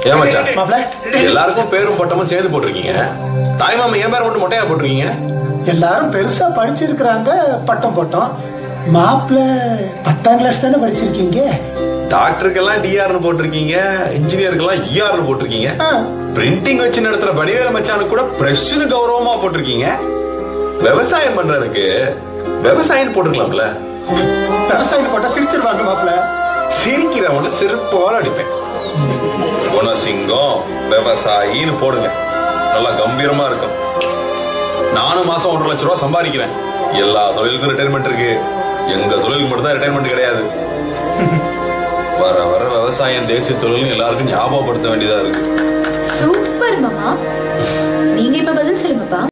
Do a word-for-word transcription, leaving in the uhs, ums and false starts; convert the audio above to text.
ஏன் மச்சான் எல்லாருக்கும் பேரும் பட்டமும் சேர்ந்து போட்டிருக்கீங்க, தாய் மாமா என் பேர் மட்டும் மொட்டையா போட்டிருக்கீங்க? எல்லாரும் பெருசா படிச்சிருக்கிறாங்க, பட்டம் போட்டோம். மாப்பிள்ள பத்தாம் கிளாஸ் தானே படிச்சிருக்கீங்க. டாக்டருக்கெல்லாம் டிஆர்னு போட்டிருக்கீங்க, இன்ஜினியருக்கெல்லாம் இஆர்னு போட்டிருக்கீங்க, பிரிண்டிங் வச்சு நடத்துற வடிவேல மச்சானுக்கு கூட பிரஷ்னு கௌரவமா போட்டிருக்கீங்க. விவசாயம் பண்றதுக்கு விவசாயம் போட்டுக்கலாம்ல. விவசாயம் போட்டா சிரிச்சிருவாங்க மாப்பிள்ள. சிரிக்கிறவன செருப்பால அடிப்பேன். குணசிங்கம் விவசாயின்னு போடுங்க, நல்லா கம்பீரமா இருக்கும். நானும் மாசம் ஒன்றரை லட்சம் ரூபாய் சம்பாதிக்கிறேன். எல்லா தொழிலுக்கும் ரிட்டையர்மெண்ட் இருக்கு, எங்க தொழிலுக்கு மட்டும் தான் ரிட்டையர்மெண்ட் கிடையாது. வர வர விவசாயம் தேசிய தொழில் எல்லாருக்கும் ஞாபகப்படுத்த வேண்டியதா இருக்கு. சூப்பர் மாமா, நீங்க இப்ப பதில் சொல்லுங்கப்பா.